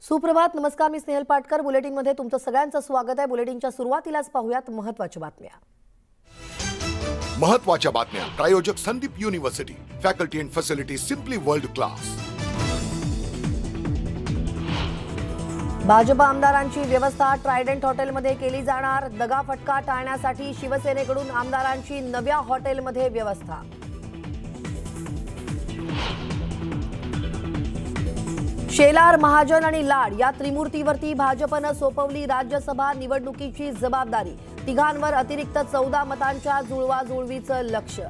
सुप्रभात, नमस्कार. मी स्नेहल पाटकर. बुलेटिनमध्ये तुमचं सगळ्यांचं स्वागत आहे. बुलेटिनच्या सुरुवातीलाच पाहूयात महत्त्वाच्या बातम्या. महत्त्वाच्या बातम्या. प्रायोजक Sandip university. Faculty and facility simply world class. Bhajap आमदारांची व्यवस्था ट्रायडंट हॉटेलमध्ये केली जाणार. दगाफटका टाळण्यासाठी शिवसेनेकडून आमदारांची नव्या हॉटेलमध्ये व्यवस्था. शेलार, महाजन आणि लाड या त्रिमूर्तीवरती भाजपनं सोपवली राज्यसभा निवडणुकीची जबाबदारी. तिघांवर अतिरिक्त 14 मतांच्या जुळवाजुळवीचं लक्ष.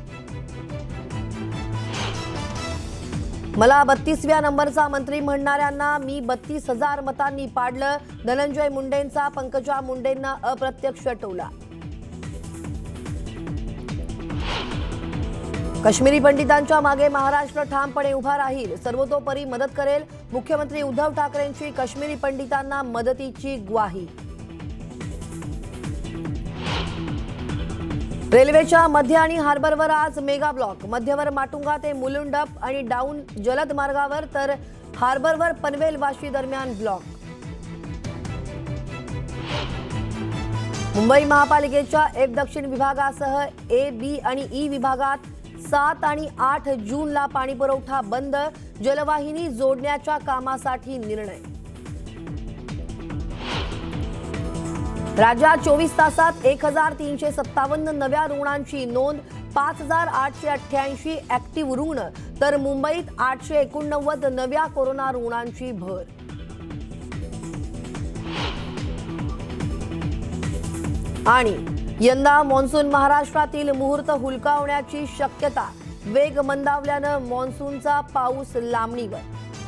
मला 32व्या नंबरचा मंत्री म्हणणाऱ्यांना मी 32,000 मतांनी पाडलं. धनंजय मुंडेंचा पंकजा मुंडेंना अप्रत्यक्ष टोला. काश्मीरी पंडितांच्या मागे महाराष्ट्र ठामपणे उभा राहील. सर्वतोपरी मदत करेल. मुख्यमंत्री उद्धव ठाकरेंची काश्मीरी पंडितांना मदतीची ग्वाही. रेल्वेच्या मध्य आणि हार्बरवर आज मेगा ब्लॉक. मध्यवर माटुंगा ते मुलुंडप आणि डाऊन जलद मार्गावर, तर हार्बरवर पनवेल वाशी दरम्यान ब्लॉक. मुंबई महापालिकेच्या एफ दक्षिण विभागासह ए, बी आणि ई विभागात 7 आणि 8 जूनला पाणीपुरवठा बंद. जलवाहिनी जोडण्याच्या कामासाठी निर्णय. राज्यात 24 तासात 1357 नव्या रुग्णांची नोंद. 5888 ऍक्टिव्ह रुग्ण, तर मुंबईत 889 नव्या कोरोना रुग्णांची भर. आणि यंदा मान्सून महाराष्ट्रातील मुहूर्त हुलकावण्याची शक्यता. वेग मंदावल्यानं मान्सूनचा पाऊस लांबणीवर.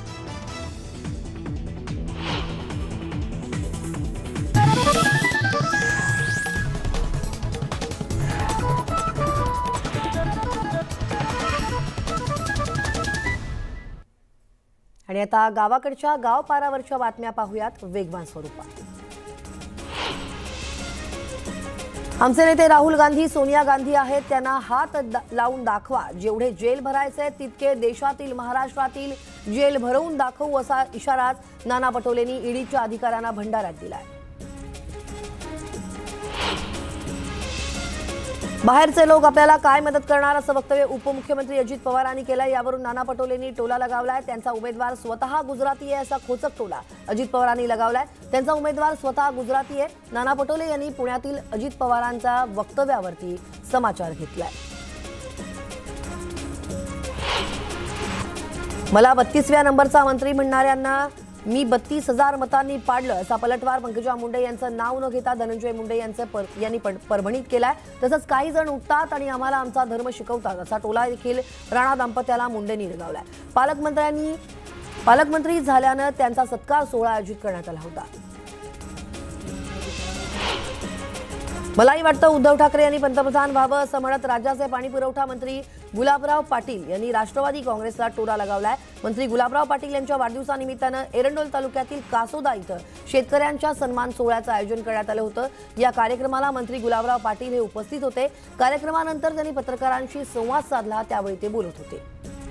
आणि आता गावाकडच्या गावपारावरच्या बातम्या पाहूयात वेगवान स्वरूपात. आमचे नेते राहुल गांधी, सोनिया गांधी आहेत. त्यांना हात लावून दाखवा. जेवढे जेल भरायचे तितके देशातील, महाराष्ट्रातील जेल भरवून दाखवू, असा इशारा नाना पटोलेंनी ईडीच्या अधिकाऱ्यांना भंडाऱ्यात दिलाय. बाहेरचे लोक आपल्याला काय मदत करणार, असं वक्तव्य उपमुख्यमंत्री अजित पवारांनी केलंय. यावरून नाना पटोलेंनी टोला लगावलाय. त्यांचा उमेदवार स्वतः गुजराती आहे, असा खोचक टोला अजित पवारांनी लगावलाय. त्यांचा उमेदवार स्वतः गुजराती आहे. नाना पटोले यांनी पुण्यातील अजित पवारांच्या वक्तव्यावरती समाचार घेतलाय. मला 32व्या नंबरचा मंत्री म्हणणाऱ्यांना मी 32,000 मतांनी पाडलं, असा पलटवार पंकजा मुंडे यांचं नाव न घेता धनंजय मुंडे यांनी परभणीत केलाय. तसंच काही जण उठतात आणि आम्हाला आमचा धर्म शिकवतात, असा टोला देखील राणा दाम्पत्याला मुंडेंनी लगावलाय. पालकमंत्री झाल्यानं त्यांचा सत्कार सोहळा आयोजित करण्यात आला होता. मलाही वाटतं उद्धव ठाकरे यांनी पंतप्रधान व्हावं, असं म्हणत राज्याचे पाणीपुरवठा मंत्री गुलाबराव पाटील यांनी राष्ट्रवादी काँग्रेसला टोला लगावलाय. मंत्री गुलाबराव पाटील यांच्या वाढदिवसानिमित्तानं एरंडोल तालुक्यातील कासोदा इथं शेतकऱ्यांच्या सन्मान सोहळ्याचं आयोजन करण्यात आलं होतं. या कार्यक्रमाला मंत्री गुलाबराव पाटील हे उपस्थित होते. कार्यक्रमानंतर त्यांनी पत्रकारांशी संवाद साधला, त्यावेळी ते बोलत होते.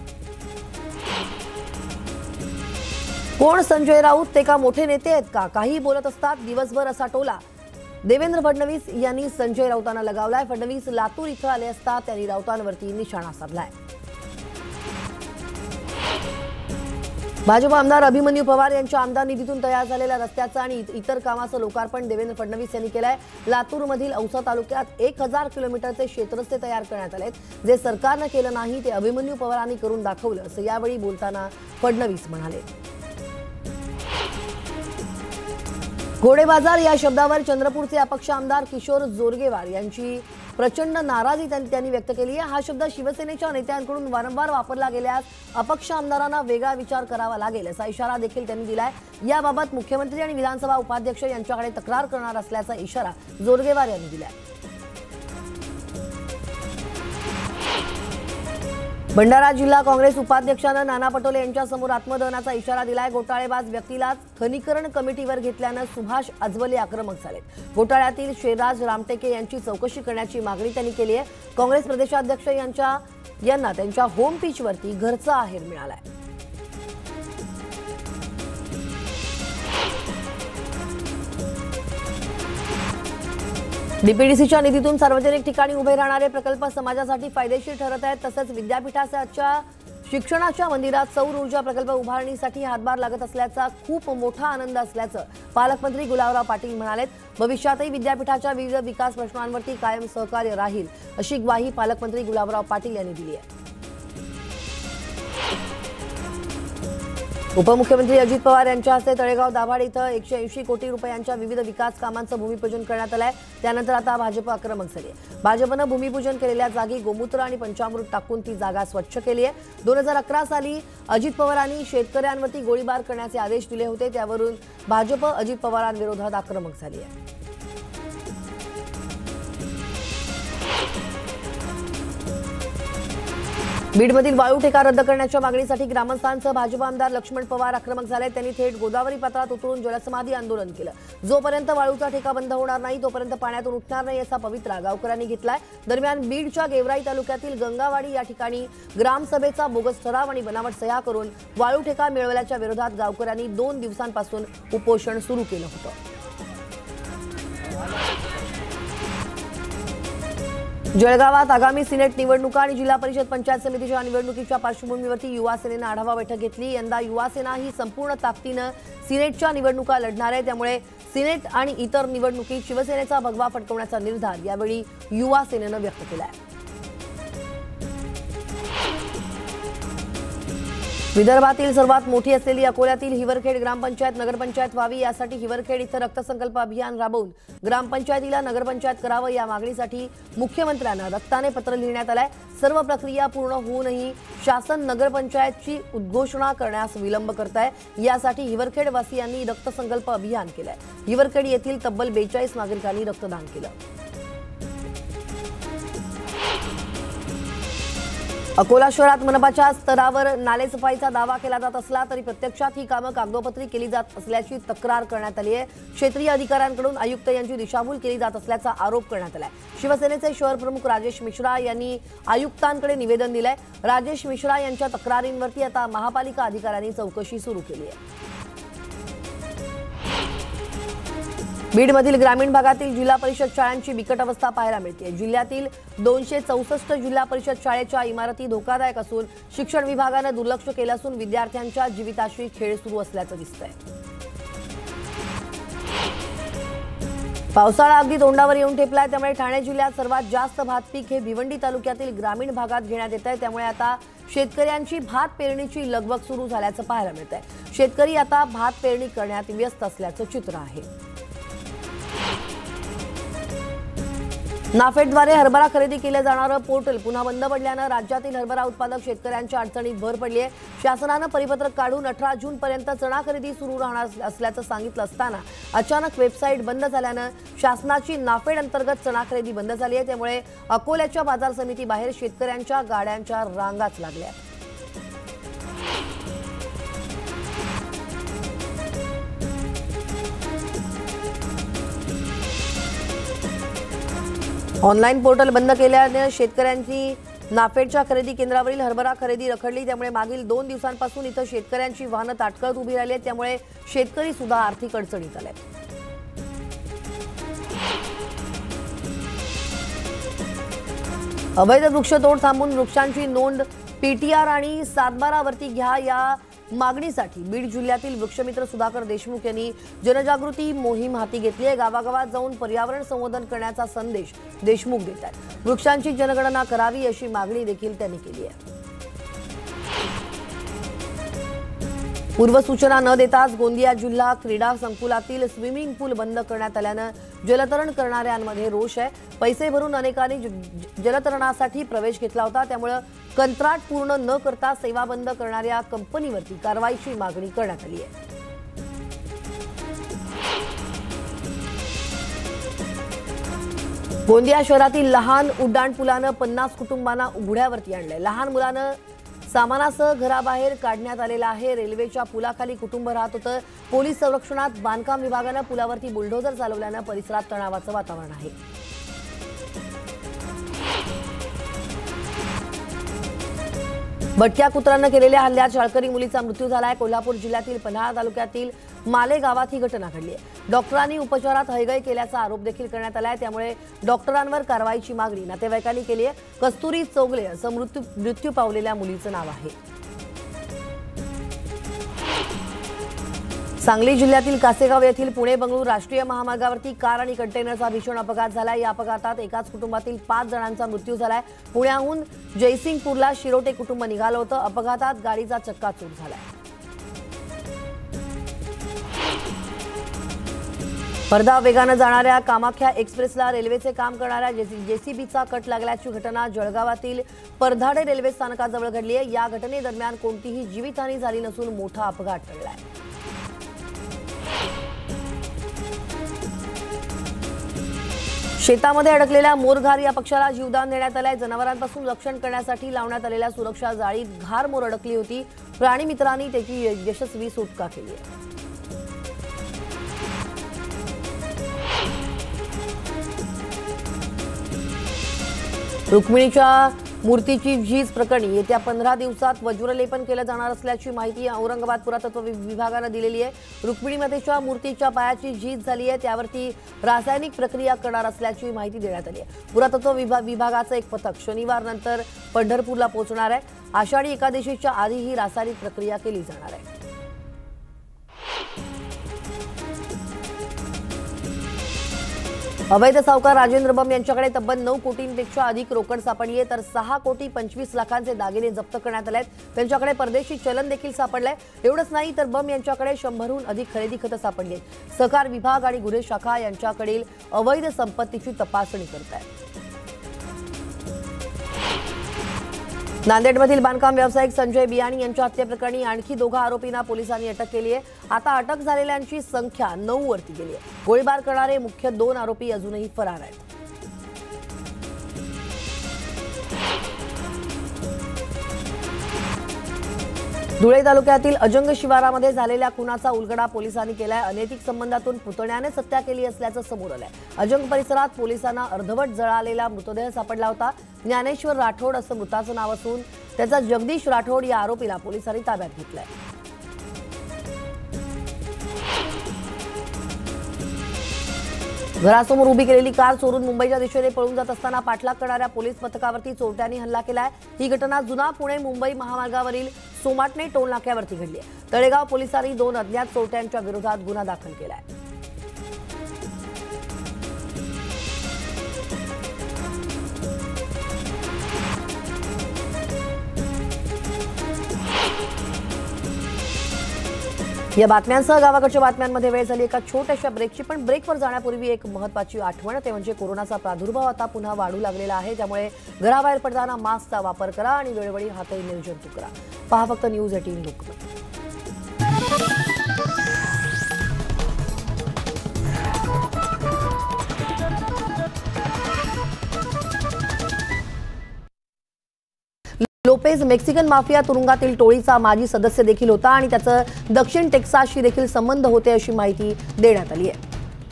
कोण संजय राऊत? ते का मोठे नेते आहेत का? काही बोलत असतात दिवसभर, असा टोला देवेंद्र फडणवीस यांनी संजय राऊतांना लगावलाय. फडणवीस लातूर इथं आले असता त्यांनी राऊतांवरती निशाणा साधलाय. भाजप आमदार अभिमन्यू पवार यांच्या आमदार निधीतून तयार झालेल्या रस्त्याचं आणि इतर कामाचं लोकार्पण देवेंद्र फडणवीस यांनी केलंय. लातूरमधील औसा तालुक्यात 1000 किलोमीटरचे शेतरस्ते तयार करण्यात आलेत. जे सरकारनं केलं नाही ते अभिमन्यू पवारांनी करून दाखवलं, असं यावेळी बोलताना फडणवीस म्हणाले. घोडेबाजार या शब्दावर चंद्रपूरचे अपक्ष आमदार किशोर जोरगेवार यांची प्रचंड नाराजी त्यांनी व्यक्त केली आहे. हा शब्द शिवसेनेच्या नेत्यांकडून वारंवार वापरला गेल्यास अपक्ष आमदारांना वेगळा विचार करावा लागेल, असा इशारा देखील त्यांनी दिलाय. याबाबत मुख्यमंत्री आणि विधानसभा उपाध्यक्ष यांच्याकडे तक्रार करणार असल्याचा इशारा जोरगेवार यांनी दिलाय. भंडारा जिल्हा काँग्रेस उपाध्यक्षानं नाना पटोले यांच्यासमोर आत्मदहनाचा इशारा दिलाय. घोटाळेबाज व्यक्तीलाच खनिकरण कमिटीवर घेतल्यानं सुभाष आजवले आक्रमक झाले. घोटाळ्यातील शेरराज रामटेके यांची चौकशी करण्याची मागणी त्यांनी केली आहे. काँग्रेस प्रदेशाध्यक्ष यांना त्यांच्या होम पिचवरती घरचा आहेर मिळालाय. डीपीडीसीच्या निधीतून सार्वजनिक ठिकाणी उभे राहणारे प्रकल्प समाजासाठी फायदेशीर ठरत आहेत। तसंच विद्यापीठाच्या शिक्षणाच्या मंदिरात सौर ऊर्जा प्रकल्प उभारणीसाठी हातभार लागत असल्याचा खूप मोठा आनंद असल्याचं पालकमंत्री गुलाबराव पाटील म्हणाले। भविष्यातही विद्यापीठाच्या विविध विकास प्रश्नांवरती कायम सहकार्य राहील अशी ग्वाही पालकमंत्री गुलाबराव पाटील यांनी दिली आहे। उपमुख्यमंत्री अजित पवार यांच्या हस्ते तळेगाव दाभाड इथं 180 कोटी रुपयांच्या विविध विकास कामांचं भूमिपूजन करण्यात आलंय। त्यानंतर आता भाजप आक्रमक झाली आहे। भाजपनं भूमिपूजन केलेल्या जागी गोमूत्र आणि पंचामृत टाकून ती जागा स्वच्छ केली आहे। 2011 साली अजित पवारांनी शेतकऱ्यांवरती गोळीबार करण्याचे आदेश दिले होते, त्यावरून भाजप अजित पवारांविरोधात आक्रमक झाली आहे। बीडमधील वाळू ठेका रद्द करण्याच्या मागणीसाठी ग्रामस्थांसह भाजप आमदार लक्ष्मण पवार आक्रमक झाले। त्यांनी थेट गोदावरी पात्रात उतरून जलसमाधी आंदोलन केलं। जोपर्यंत वाळूचा ठेका बंद होणार नाही तोपर्यंत पाण्यातून उठणार नाही असा पवित्रा गावकऱ्यांनी घेतलाय। दरम्यान बीडच्या गेवराई तालुक्यातील गंगावाडी या ठिकाणी ग्रामसभेचा बोगस ठराव आणि बनावट सह्या करून वाळू ठेका मिळवल्याच्या विरोधात गावकऱ्यांनी 2 दिवसांपासून उपोषण सुरू केलं होतं। जळगावात आगामी सिनेट निवडणुका आणि जिल्हा परिषद पंचायत समितीच्या निवडणुकीच्या पार्श्वभूमीवरती युवा सेनेनं आढावा बैठक घेतली। यंदा युवा सेना ही संपूर्ण ताकदीनं सिनेटच्या निवडणुका लढणार आहे, त्यामुळे सिनेट आणि इतर निवडणुकीत शिवसेनेचा भगवा फडकवण्याचा निर्धार यावेळी युवा सेनेनं व्यक्त केला आहे। विदर्भातील सर्वात मोठी असलेली अकोल्यातील हिवरखेड ग्रामपंचायत नगरपंचायत व्हावी यासाठी हिवरखेड इथं रक्तसंकल्प अभियान राबवून ग्रामपंचायतीला नगरपंचायत करावं या मागणीसाठी मुख्यमंत्र्यांना रक्ताने पत्र लिहिण्यात आलंय। सर्व प्रक्रिया पूर्ण होऊनही शासन नगरपंचायतची उद्घोषणा करण्यास विलंब करत आहे। यासाठी हिवरखेड वासियांनी रक्तसंकल्प अभियान केलंय। हिवरखेड येथील तब्बल 42 नागरिकांनी रक्तदान केलं। अकोला शहरात मनपाच्या स्तरावर नालेसफाईचा दावा केला जात असला तरी प्रत्यक्षात ही कामं कागदोपत्री केली जात असल्याची तक्रार करण्यात आली आहे। क्षेत्रीय अधिकाऱ्यांकडून आयुक्त यांची दिशाभूल केली जात असल्याचा आरोप करण्यात आलाय। शिवसेनेचे शहर प्रमुख राजेश मिश्रा यांनी आयुक्तांकडे निवेदन दिलंय। राजेश मिश्रा यांच्या तक्रारींवरती आता महापालिका अधिकाऱ्यांनी चौकशी सुरू केली आहे। बीडमधील ग्रामीण भागातील जिल्हा परिषद शाळांची बिकट अवस्था पाहायला मिळते। जिल्ह्यातील 264 जिल्हा परिषद शाळेच्या इमारती धोकादायक असून शिक्षण विभागानं दुर्लक्ष केलं असून विद्यार्थ्यांच्या जीविताशी खेळ सुरू असल्याचं दिसतंय। पावसाळा अगदी तोंडावर येऊन ठेपलाय, त्यामुळे ठाणे जिल्ह्यात सर्वात जास्त भात पीक हे भिवंडी तालुक्यातील ग्रामीण भागात घेण्यात येत आहे। त्यामुळे आता शेतकऱ्यांची भात पेरणीची लगबग सुरू झाल्याचं पाहायला मिळतंय। शेतकरी आता भात पेरणी करण्यात व्यस्त असल्याचं चित्र आहे। नाफेडद्वारे हरभरा खरेदी केलं जाणारं पोर्टल पुन्हा बंद पडल्यानं राज्यातील हरभरा उत्पादक शेतकऱ्यांच्या अडचणीत भर पडली आहे। शासनानं परिपत्रक काढून 18 जूनपर्यंत चणा खरेदी सुरू राहणार असल्याचं सांगितलं असताना अचानक वेबसाईट बंद झाल्यानं शासनाची नाफेड अंतर्गत चणा खरेदी बंद झाली आहे। त्यामुळे अकोल्याच्या बाजार समिती बाहेर शेतकऱ्यांच्या गाड्यांच्या रांगाच लागल्या। ऑनलाईन पोर्टल बंद केल्याने शेतकऱ्यांची नाफेडच्या खरेदी केंद्रावरील हरभरा खरेदी रखडली। त्यामुळे मागील 2 दिवसांपासून इथं शेतकऱ्यांची वाहनं ताटकळत उभी राहिली आहेत। त्यामुळे शेतकरी सुद्धा आर्थिक अडचणीत आले। अवैध वृक्षतोड थांबवून वृक्षांची नोंद पीटीआर आणि 7/12 वरती घ्या या मागणीसाठी बीड जिल्ह्यातील वृक्षमित्र सुधाकर देशमुख यांनी जनजागृती मोहीम हाती घेतली आहे। गावागावात जाऊन पर्यावरण संवर्धन करण्याचा संदेश देशमुख देत आहेत। वृक्षांची जनगणना करावी अशी मागणी देखील त्यांनी केली आहे। पूर्वसूचना न देताच गोंदिया जिल्हा क्रीडा संकुलातील स्विमिंग पूल बंद करण्यात आल्यानं जलतरण करणाऱ्यांमध्ये रोष आहे। पैसे भरून अनेकांनी जलतरणासाठी प्रवेश घेतला होता, त्यामुळे कंत्राट पूर्ण न करता सेवा बंद करणाऱ्या कंपनीवरती कारवाईची मागणी करण्यात आली आहे। गोंदिया शहरातील लहान उड्डाणपुलानं 50 कुटुंबांना उघड्यावरती आणलंय। लहान मुलानं सामानासह घराबाहेर काढण्यात आलेलं आहे। रेल्वेच्या पुलाखाली कुटुंब राहत होतं। पोलीस संरक्षणात बांधकाम विभागानं पुलावरती बुलडोझर चालवल्यानं परिसरात तणावाचं वातावरण आहे। भटक्या कुत्र्यानं केलेल्या हल्ल्यात शाळकरी मुलीचा मृत्यू झालाय। कोल्हापूर जिल्ह्यातील पन्हाळा तालुक्यातील मालेगावात ही घटना घडली आहे। डॉक्टरांनी उपचारात हयगय केल्याचा आरोप देखील करण्यात आलाय। त्यामुळे डॉक्टरांवर कारवाईची मागणी नातेवाईकांनी केली आहे। कस्तुरी चौगले असं मृत्यू पावलेल्या मुलीचं नाव आहे। सांगली जिल्ह्यातील कासेगाव येथील पुणे बंगळूर राष्ट्रीय महामार्गावरती कार आणि कंटेनरचा भीषण अपघात झालाय। या अपघातात एकाच कुटुंबातील 5 जणांचा मृत्यू झालाय। पुण्याहून जयसिंगपूरला शिरोटे कुटुंब निघालं होतं। अपघातात गाडीचा चक्काचूर झालाय। भरधाव वेगानं जाणाऱ्या कामाख्या एक्सप्रेसला रेल्वेचे काम करणाऱ्या जेसीबीचा कट लागल्याची घटना जळगावातील परधाडे रेल्वे स्थानकाजवळ घडली आहे। या घटनेदरम्यान कोणतीही जीवितहानी झाली नसून मोठा अपघात टळलाय। शेतामध्ये अडकलेल्या मोरघार या पक्षाला जीवदान देण्यात आलंय। जनावरांपासून रक्षण करण्यासाठी लावण्यात आलेल्या सुरक्षा जाळीत घार मोर अडकली होती। प्राणी मित्रांनी त्याची यशस्वी सुटका केली आहे। रुक्मिणीच्या मूर्तीची झीज प्रकरणी येत्या 15 दिवसात वज्रलेपन केलं जाणार असल्याची माहिती औरंगाबाद पुरातत्व विभागानं दिलेली आहे। रुक्मिणीमातेच्या मूर्तीच्या पायाची झीज झाली आहे, त्यावरती रासायनिक प्रक्रिया करणार असल्याची माहिती देण्यात आली आहे। पुरातत्व विभागाचं एक पथक शनिवार नंतर पंढरपूरला पोहोचणार आहे। आषाढी एकादशीच्या आधी ही रासायनिक प्रक्रिया केली जाणार आहे। अवैध सावकार राजेंद्र बम यांच्याकडे तब्बल 9 कोटींपेक्षा अधिक रोकड सापडली आहे, तर 6 कोटी 25 लाखांचे दागिने जप्त करण्यात आले आहेत। त्यांच्याकडे परदेशी चलन देखील सापडलंय। एवढंच नाही तर बम यांच्याकडे 100हून अधिक खरेदी खतं सापडली आहेत। सहकार विभाग आणि गुन्हे शाखा यांच्याकडील अवैध संपत्तीची तपासणी करत आहे। नांदेडमधील बांधकाम व्यावसायिक संजय बियाणी यांच्या हत्येप्रकरणी आणखी 2 आरोपींना पोलिसांनी अटक केली आहे। आता अटक झालेल्यांची संख्या 9 वरती गेली आहे। गोळीबार करणारे मुख्य 2 आरोपी अजूनही फरार आहेत। धुळे तालुक्यातील अजंग शिवारामध्ये झालेल्या खुनाचा उलगडा पोलिसांनी केलाय। अनैतिक संबंधातून पुतण्याने हत्या केली असल्याचं समोर आलंय। अजंग परिसरात पोलिसांना अर्धवट जळालेला मृतदेह सापडला होता। ज्ञानेश्वर राठोड असं मृताचं नाव असून त्याचा जगदीश राठोड या आरोपीला पोलिसांनी ताब्यात घेतलंय। घरासमोर उभी केलेली कार चोरून मुंबईच्या दिशेने पळून जात असताना पाठलाग करणाऱ्या पोलीस पथकावरती चोरट्यांनी हल्ला केलाय। ही घटना जुना पुणे मुंबई महामार्गावरील सोमाटणे टोल नाक्यावरती घडली आहे। तळेगाव पोलिसांनी 2 अज्ञात चोरट्यांच्या विरोधात गुन्हा दाखल केलाय। या बातम्यांसह गावाकडच्या बातम्यांमध्ये वेळ झाली एका छोट्याशा ब्रेकची। पण ब्रेकवर जाण्यापूर्वी एक महत्त्वाची आठवण, ते म्हणजे कोरोनाचा प्रादुर्भाव आता पुन्हा वाढू लागलेला आहे। त्यामुळे घराबाहेर पडताना मास्कचा वापर करा आणि वेळोवेळी हातही निर्जंतुक करा। पहा फक्त News 18 Lokmat. Lopez Mexican mafia तुरुंगातील टोळीचा माजी सदस्य देखील होता आणि त्याचं दक्षिण टेक्सासशी देखील संबंध होते अशी माहिती देण्यात आली आहे।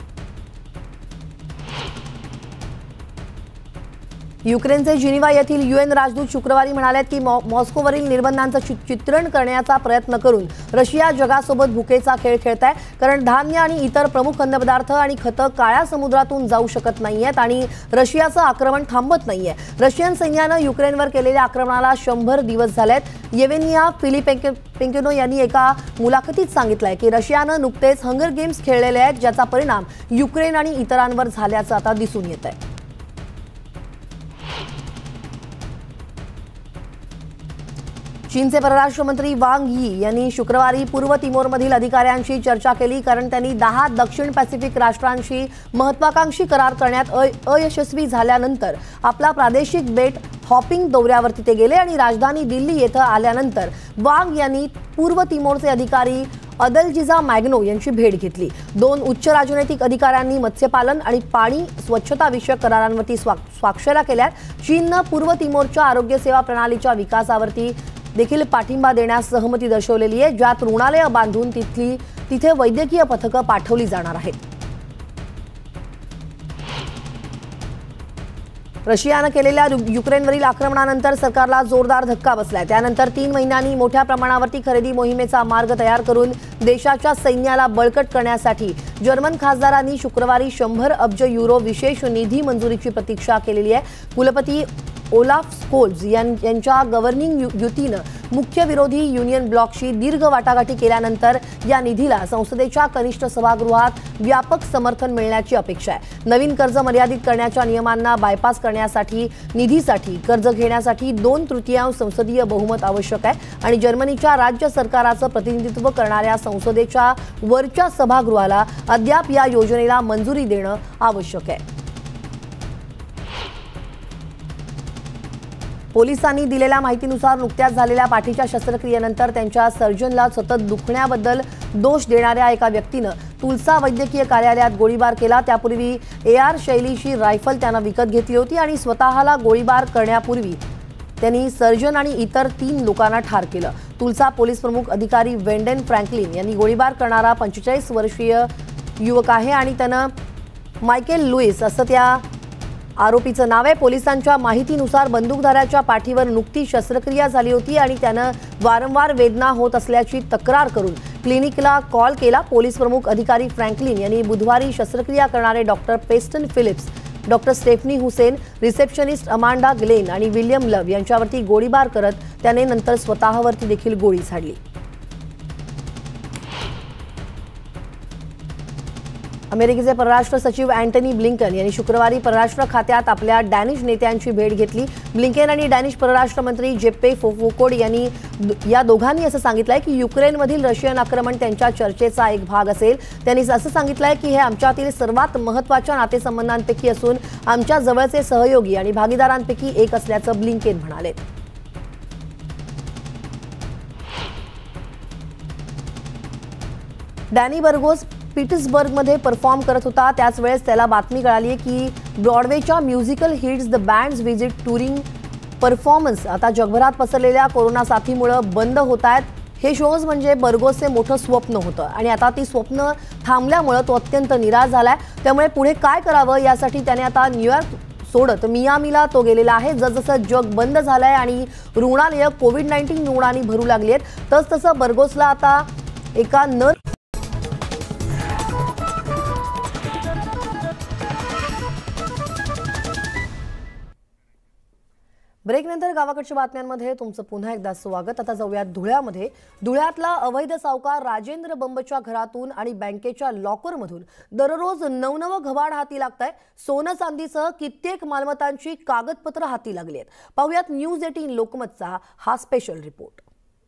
युक्रेनचे जिनिव्हा येथील UN राजदूत शुक्रवारी म्हणाले की मॉस्कोवरील निर्बंधांचं चित्रण करण्याचा प्रयत्न करून रशिया जगासोबत भुकेचा खेळ खेळत आहे। कारण धान्य आणि इतर प्रमुख अन्नपदार्थ आणि खतं काळ्या समुद्रातून जाऊ शकत नाहीयेत आणि रशियाचं आक्रमण थांबत नाहीये। रशियन सैन्यानं युक्रेनवर केलेल्या आक्रमणाला 100 दिवस झालेत। येवेनिया फिलिपेंको यांनी एका मुलाखतीत सांगितलंय की रशियानं नुकतेच हंगर गेम्स खेळलेले आहेत, ज्याचा परिणाम युक्रेन आणि इतरांवर झाल्याचं आता दिसून येत आहे। चीनचे परराष्ट्र मंत्री वांग यी यांनी शुक्रवारी पूर्व तिमोरमधील अधिकाऱ्यांशी चर्चा केली, कारण त्यांनी 10 दक्षिण पॅसिफिक राष्ट्रांशी महत्त्वाकांक्षी करार करण्यात अयशस्वी झाल्यानंतर आपला प्रादेशिक बेट हॉपिंग दौऱ्यावरती ते गेले आणि राजधानी दिल्ली येथे आल्यानंतर वांग यांनी पूर्व तिमोरचे अधिकारी अदलजिजा मॅग्नो यांची भेट घेतली। 2 उच्च राजनैतिक अधिकाऱ्यांनी मत्स्यपालन आणि पाणी स्वच्छता विषयक करारांवरती स्वाक्षऱ्या केल्या। चीननं पूर्व तिमोरच्या आरोग्य सेवा प्रणालीच्या विकासावरती देखील पाठिंबा देण्यास सहमती दर्शवलेली आहे, ज्यात रुग्णालय बांधून तिथे वैद्यकीय पथकं पाठवली जाणार आहेत। रशियानं केलेल्या युक्रेनवरील आक्रमणानंतर सरकारला जोरदार धक्का बसलाय। त्यानंतर 3 महिन्यांनी मोठ्या प्रमाणावरती खरेदी मोहिमेचा मार्ग तयार करून देशाच्या सैन्याला बळकट करण्यासाठी जर्मन खासदारांनी शुक्रवारी 100 अब्ज युरो विशेष निधी मंजुरीची प्रतीक्षा केलेली आहे। कुलपती ओलाफ स्कोल्ज यांच्या गव्हर्निंग युतीनं मुख्य विरोधी युनियन ब्लॉकशी दीर्घ वाटाघाटी केल्यानंतर या निधीला संसदेच्या कनिष्ठ सभागृहात व्यापक समर्थन मिळण्याची अपेक्षा आहे। नवीन कर्ज मर्यादित करण्याच्या नियमांना बायपास करण्यासाठी निधीसाठी कर्ज घेण्यासाठी 2/3 संसदीय बहुमत आवश्यक आहे आणि जर्मनीच्या राज्य सरकाराचं प्रतिनिधित्व करणाऱ्या संसदेच्या वरच्या सभागृहाला अद्याप या योजनेला मंजुरी देणं आवश्यक आहे। पोलिसांनी दिलेल्या माहितीनुसार नुकत्याच झालेल्या पाठीच्या शस्त्रक्रियेनंतर त्यांच्या सर्जनला सतत दुखण्याबद्दल दोष देणाऱ्या एका व्यक्तीनं तुलसा वैद्यकीय कार्यालयात गोळीबार केला। त्यापूर्वी AR शैलीची रायफल त्यानं विकत घेतली होती आणि स्वतःला गोळीबार करण्यापूर्वी त्यांनी सर्जन आणि इतर 3 लोकांना ठार केलं। तुलसा पोलीस प्रमुख अधिकारी वेंडेन फ्रँकलिन यांनी गोळीबार करणारा 45 वर्षीय युवक आहे आणि त्यानं मायकेल लुईस असं त्या आरोपीचं नाव आहे। पोलिसांच्या माहितीनुसार बंदूकधाऱ्याच्या पाठीवर नुकतीच शस्त्रक्रिया झाली होती आणि त्यानं वारंवार वेदना होत असल्याची तक्रार करून क्लिनिकला कॉल केला। पोलीस प्रमुख अधिकारी फ्रँकलिन यांनी बुधवारी शस्त्रक्रिया करणारे doctor Peston Phillips, doctor Stephanie Hussain, receptionist Amanda Glenn आणि विल्यम लव यांच्यावरती गोळीबार करत त्याने नंतर स्वतःवरती देखील गोळी झाडली। अमेरिकेचे परराष्ट्र सचिव अँटनी ब्लिंकन यांनी शुक्रवारी परराष्ट्र खात्यात आपल्या डॅनिश नेत्यांची भेट घेतली। ब्लिंकन आणि डॅनिश परराष्ट्र मंत्री जेप्पे फोफोकोड यांनी या दोघांनी असं सांगितलंय की युक्रेनमधील रशियन आक्रमण त्यांच्या चर्चेचा एक भाग असेल। त्यांनी असं सांगितलंय की हे आमच्यातील सर्वात महत्त्वाच्या नातेसंबंधांपैकी असून आमच्या जवळचे सहयोगी आणि भागीदारांपैकी एक असल्याचं ब्लिंकन म्हणाले। डॅनी बर्गोस पीटर्सबर्गमध्ये परफॉर्म करत होता। त्याच वेळेस त्याला बातमी कळाली की ब्रॉडवेच्या musical hits the band's visit touring performance आता जगभरात पसरलेल्या कोरोना साथीमुळे बंद होत आहेत। हे शोज म्हणजे बर्गोसचे मोठं स्वप्न होतं आणि आता ती स्वप्न थांबल्यामुळे तो अत्यंत निराश झालाय। त्यामुळे पुढे काय करावं यासाठी त्याने आता न्यूयॉर्क सोडत मियामीला तो गेलेला आहे। जसजसं जग बंद झालंय आणि रुग्णालय कोविड-19 रुग्णांनी भरू लागली आहेत तसतसं बर्गोसला आता एका ब्रेकनंतर गावाकडच्या बातम्यांमध्ये तुमचं पुन्हा एकदा स्वागत। आता जाऊयात धुळ्यामध्ये। धुळ्यातला अवैध सावकार राजेंद्र बंबच्या घरातून आणि बँकेच्या लॉकरमधून दररोज नवनवं घबाड हाती लागतंय। सोनं चांदीसह कित्येक मालमत्तांची कागदपत्र हाती लागली आहेत। पाहुयात न्यूज 18 लोकमतचा हा स्पेशल रिपोर्ट।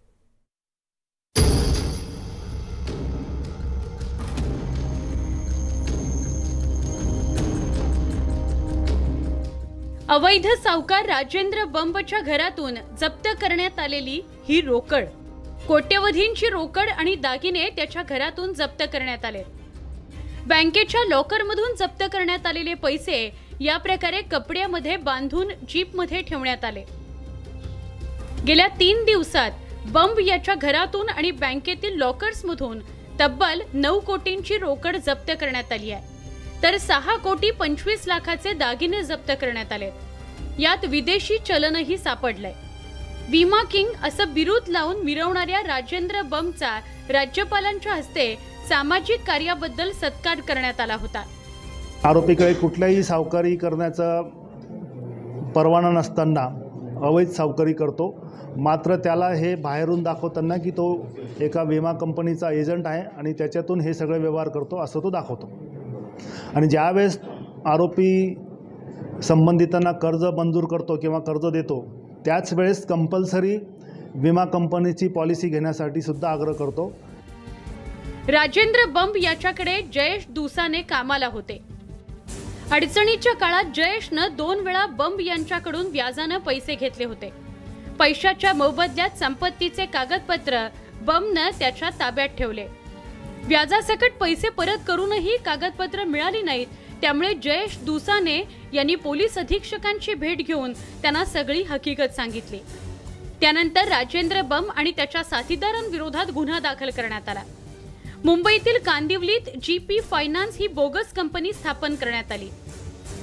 अवैध सावकार राजेंद्र बंबच्या घरातून जप्त करण्यात आलेली ही रोकड, कोट्यवधींची रोकड आणि दागिने त्याच्या घरातून जप्त करण्यात आले। बँकेच्या लॉकरमधून जप्त करण्यात आलेले पैसे या प्रकारे कपड्यामध्ये बांधून जीपमध्ये ठेवण्यात आले। गेल्या 3 दिवसात बंब याच्या घरातून आणि बँकेतील लॉकर्समधून तब्बल 9 कोटींची रोकड जप्त करण्यात आली आहे, तर 6,25,00,000चे दागिने जप्त करण्यात आले। यात विदेशी चलनही सापडलंय। विमा किंग असं बिरुद लावून मिरवणाऱ्या राजेंद्र बंबचा राज्यपालांच्या हस्ते सामाजिक कार्याबद्दल सत्कार करण्यात आला होता। आरोपीकडे कुठल्याही सावकारी करण्याचा परवाना नसताना अवैध सावकारी करतो, मात्र त्याला हे बाहेरून दाखवताना की तो एका विमा कंपनीचा एजंट आहे आणि त्याच्यातून हे सगळे व्यवहार करतो असं तो दाखवतो। आणि ज्यावेळेस आरोपी संबंधितांना कर्ज मंजूर करतो किंवा कर्ज देतो त्याच वेळेस कंपल्सरी विमा कंपनीची पॉलिसी घेण्यासाठी सुद्धा आग्रह करतो। राजेंद्र बंब याच्याकडे जयेश दुसाने कामाला होते। अडचणीच्या काळात जयेशनं 2 वेळा बंब यांच्याकडून व्याजानं पैसे घेतले होते। पैशाच्या मोबदल्यात संपत्तीचे कागदपत्र बंबनं त्याच्या ताब्यात ठेवले। व्याजासकट पैसे परत करूनही कागदपत्र मिळाली नाहीत, त्यामुळे जयेश दुसाने यांनी पोलीस अधीक्षकांची भेट घेऊन त्यांना सगळी हकीकत सांगितली। त्यानंतर राजेंद्र बंब आणि त्याच्या साथीदारांविरोधात गुन्हा दाखल करण्यात आला। मुंबईतील कांदिवलीत GP फायनान्स ही बोगस कंपनी स्थापन करण्यात आली।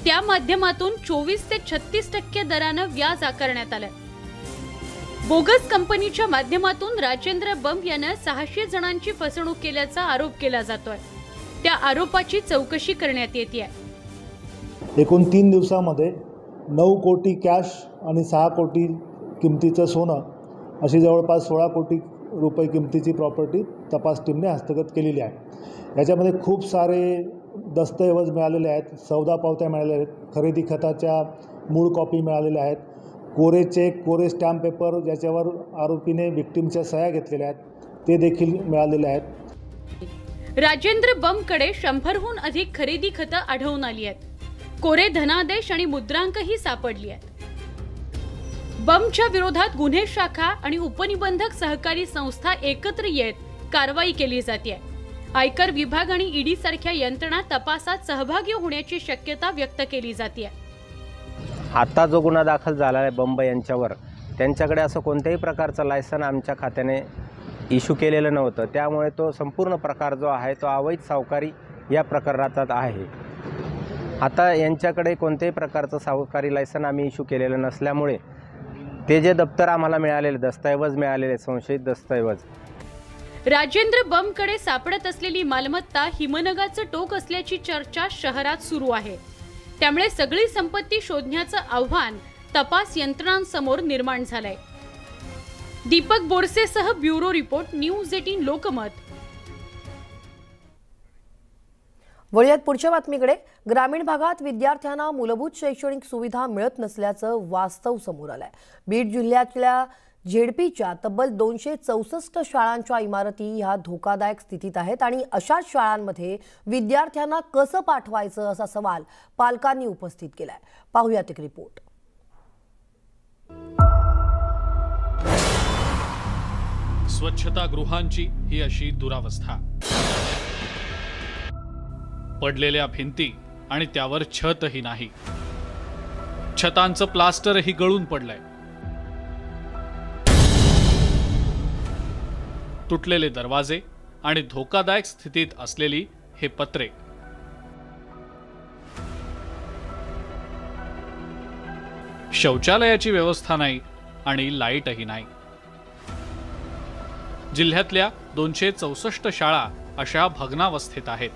त्या माध्यमातून 24 ते 36% दरानं व्याज आकारण्यात आलं. बोगस कंपनीच्या माध्यमातून राजेंद्र बंब यानं 600 जणांची फसवणूक केल्याचा आरोप केला जातोय. त्या आरोपाची चौकशी करण्यात येते. एकूण 3 दिवसामध्ये 9 कोटी कॅश आणि 6 कोटी किमतीचं सोनं अशी जवळपास 16 कोटी रुपये किमतीची प्रॉपर्टी तपास टीमने हस्तगत केलेली आहे. याच्यामध्ये खूप सारे दस्तऐवज मिळालेले आहेत, सौदा पावत्या मिळालेल्या आहेत, खरेदी खताच्या मूळ कॉपी मिळालेल्या आहेत, कोरे चेक, कोरे स्टॅम्प पेपर ज्याच्यावर आरोपीने विक्टिमच्या सह्या घेतलेल्या आहेत ते देखील मिळालेले आहेत. राजेंद्र बंबकडे 100हून अधिक खरेदी खतं आढळून आली आहेत. कोरे धनादेश आणि मुद्रांकही सापडली आहेत. बंबच्या विरोधात गुन्हे शाखा आणि उपनिबंधक सहकारी संस्था एकत्र येत कारवाई केली जाते. आयकर विभाग आणि ईडी सारख्या यंत्रणा तपासात सहभागी होण्याची शक्यता व्यक्त केली जाते. आता जो गुन्हा दाखल झाला आहे बंब यांच्यावर, त्यांच्याकडे असं कोणत्याही प्रकारचं लायसन आमच्या खात्याने इश्यू केलेलं नव्हतं. त्यामुळे तो संपूर्ण प्रकार जो आहे तो अवैध सावकारी या प्रकारात आहे. आता यांच्याकडे कोणत्याही प्रकारचं सावकारी लायसन आम्ही इश्यू केलेलं नसल्यामुळे ते जे दप्तर आम्हाला मिळालेले, दस्तऐवज मिळालेले, संशयित दस्तऐवज, राजेंद्र बंबकडे सापडत असलेली मालमत्ता हिमनगाचं टोक असल्याची चर्चा शहरात सुरू आहे. त्यामुळे सगळी संपत्ती शोधण्याचं आव्हान तपास यंत्रणांसमोर निर्माण झालंय. दीपक बोरसेसह ब्युरो रिपोर्ट, न्यूज 18 लोकमत. वळूयात पुढच्या बातमीकडे. ग्रामीण भागात विद्यार्थ्यांना मूलभूत शैक्षणिक सुविधा मिळत नसल्याचं वास्तव समोर आलंय. बीड जिल्ह्यातल्या झेडपीच्या तब्बल 264 शाळांच्या इमारती ह्या धोकादायक स्थितीत आहेत आणि अशाच शाळांमध्ये विद्यार्थ्यांना कसं पाठवायचं असा सवाल पालकांनी उपस्थित केलाय. पाहूयात एक रिपोर्ट. स्वच्छतागृहांची ही अशी दुरावस्था. पडलेल्या भिंती आणि त्यावर छतही नाही. छतांचं प्लास्टरही गळून पडलंय. तुटलेले दरवाजे आणि धोकादायक स्थितीत असलेली हे पत्रे. शौचालयाची व्यवस्था नाही आणि लाईटही नाही. जिल्ह्यातल्या 264 शाळा अशा भग्नावस्थेत आहेत.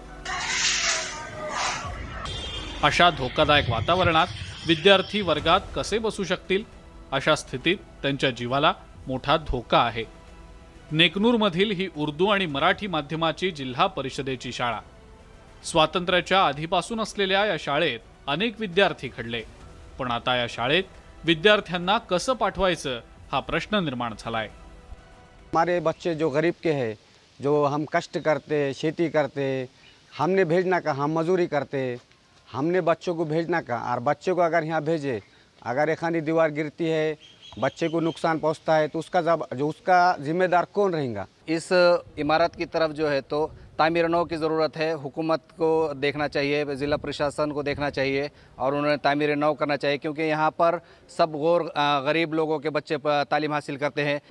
अशा धोकादायक वातावरणात विद्यार्थी वर्गात कसे बसू शकतील? अशा स्थितीत त्यांच्या जीवाला मोठा धोका आहे. नेकनूरमधील ही उर्दू आणि मराठी माध्यमाची जिल्हा परिषदेची शाळा. स्वातंत्र्याच्या आधीपासून असलेल्या या शाळेत अनेक विद्यार्थी घडले. पण आता या शाळेत विद्यार्थ्यांना कसं पाठवायचं हा प्रश्न निर्माण झालाय. हमारे बच्चे जो गरीब के हैं, जो हम कष्ट करते, खेती करते, हमने भेजना का, हम मजदूरी करते, हमने बच्चों को भेजना का, और बच्चे को अगर यहाँ भेजे, अगर एक खानी दीवार गिरती है, बच्चे को नुकसान पहुँचता है, तो उसका जिम्मेदार कौन रहेगा? इस इमारत की तरफ जो है तो तामीर नौ की ज़रूरत है. हुकूमत को देखना चाहिए, ज़िला प्रशासन को देखना चाहिए और उन्होंने तामीर नौ करना चाहिए, क्योंकि यहाँ पर सब गरीब लोगों के बच्चे तालीम हासिल करते हैं.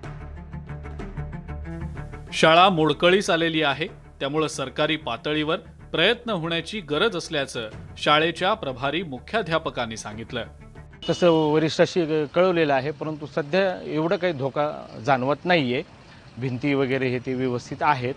शाळा मोडकळीस आलेली आहे. त्यामुळे सरकारी पातळीवर प्रयत्न होण्याची गरज असल्याचं शाळेच्या प्रभारी मुख्याध्यापकांनी सांगितलं. तसं वरिष्ठांशी कळवलेलं आहे, परंतु सध्या एवढं काही धोका जाणवत नाहीये. भिंती वगैरे हे ते व्यवस्थित आहेत.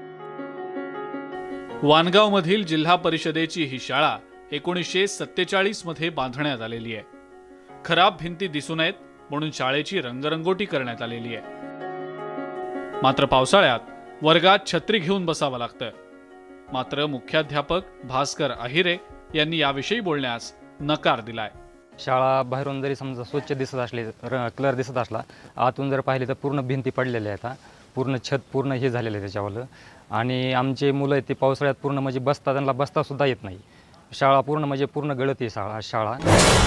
वानगावमधील जिल्हा परिषदेची ही शाळा 1947 मध्ये बांधण्यात आलेली आहे. खराब भिंती दिसू नयेत म्हणून शाळेची रंगरंगोटी करण्यात आलेली आहे. मात्र पावसाळ्यात वर्गात छत्री घेऊन बसावं लागतं. मात्र मुख्याध्यापक भास्कर अहिरे यांनी याविषयी बोलण्यास नकार दिलाय. शाळा बाहेरून जरी समजा स्वच्छ दिसत असले, कलर दिसत असला, आतून जर पाहिले तर पूर्ण भिंती पडलेल्या आहेत, पूर्ण छत पूर्ण हे झालेलं आहे त्याच्यावर. आणि आमचे मुलं आहेत ते पावसाळ्यात पूर्ण म्हणजे बसता, त्यांना बसता सुद्धा येत नाही. शाळा पूर्ण म्हणजे पूर्ण गळती शाळा.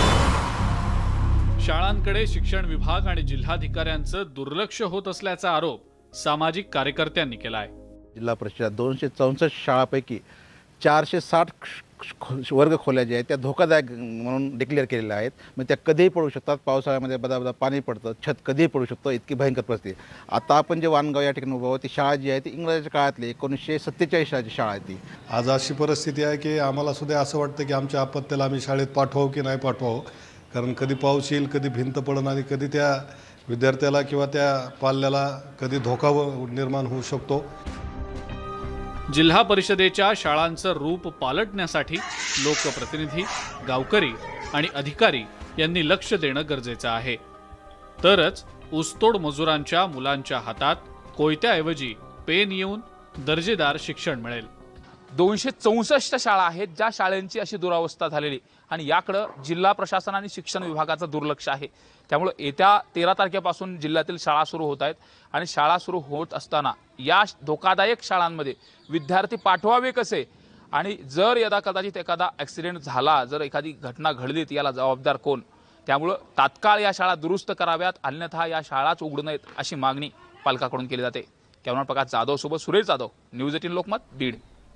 शाळांकडे शिक्षण विभाग आणि जिल्हाधिकाऱ्यांचं दुर्लक्ष होत असल्याचा आरोप सामाजिक कार्यकर्त्यांनी केलाय. जिल्हा परिषद 264 शाळांपैकी 460 वर्ग खोल्या ज्या आहेत त्या धोकादायक म्हणून डिक्लेअर केलेल्या आहेत. मग त्या कधीही पडू शकतात. पावसाळ्यामध्ये बदाबदा पाणी पडतं, छत कधीही पडू शकतं, इतकी भयंकर परिस्थिती. आता आपण जे वानगाव या ठिकाणी उभं आहोत, ती शाळा जी आहे ती इंग्रजाच्या काळातली 1947 सालची शाळा आहे ती. आज अशी परिस्थिती आहे की आम्हाला सुद्धा असं वाटतं की आमच्या अपत्याला आम्ही शाळेत पाठवावं की नाही पाठवावं, कारण कधी पाऊस येईल, कधी भिंत पडण आणि कधी त्या विद्यार्थ्याला किंवा त्या पाल्याला कधी धोका निर्माण होऊ शकतो. जिल्हा परिषदेच्या शाळांचं रूप पालटण्यासाठी लोकप्रतिनिधी, गावकरी आणि अधिकारी यांनी लक्ष देणं गरजेचं आहे. तरच ऊसतोड मजुरांच्या मुलांच्या हातात कोयत्याऐवजी पेन येऊन दर्जेदार शिक्षण मिळेल. 264 शाळा आहेत ज्या शाळांची अशी दुरावस्था झालेली आणि याकडं जिल्हा प्रशासन आणि शिक्षण विभागाचं दुर्लक्ष आहे. त्यामुळे येत्या 13 तारखेपासून जिल्ह्यातील शाळा सुरू होत आहेत आणि शाळा सुरू होत असताना या धोकादायक शाळांमध्ये विद्यार्थी पाठवावे कसे आणि जर यदा कदाचित एखादा ॲक्सिडेंट झाला, जर एखादी घटना घडली तर याला जबाबदार कोण. त्यामुळं तात्काळ या शाळा दुरुस्त कराव्यात, अन्यथा या शाळाच उघडू नयेत अशी मागणी पालकाकडून केली जाते. कॅमेरा प्रकाश जाधव सोबत सुरेश जाधव, न्यूज 18 लोकमत, बीड.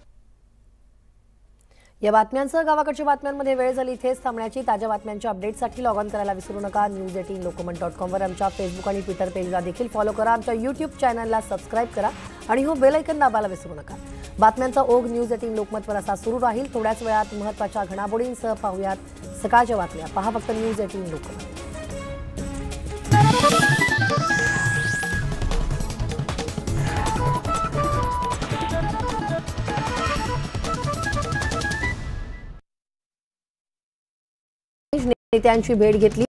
या बातम्यांसह गावाकडच्या बातम्यांमध्ये वेळ झाली इथेच थांबण्याची. ताज्या बातम्यांच्या अपडेटसाठी लॉग ऑन करायला विसरू नका. news18loकमत.com वर आमच्या फेसबुक आणि ट्विटर पेजला देखील फॉलो करा. आमच्या यूट्यूब चॅनलला सबस्क्राईब करा आणि हो बेल आयकॉन दाबायला विसरू नका. बातम्यांचा ओघ न्यूज 18 लोकमतवर असा सुरू राहील. थोड्याच वेळात महत्त्वाच्या घडामोडींसह पाहूयात सकाळच्या बातम्या. पहा फक्त न्यूज 18 लोकमत. नेत्यांची भेट घेतली.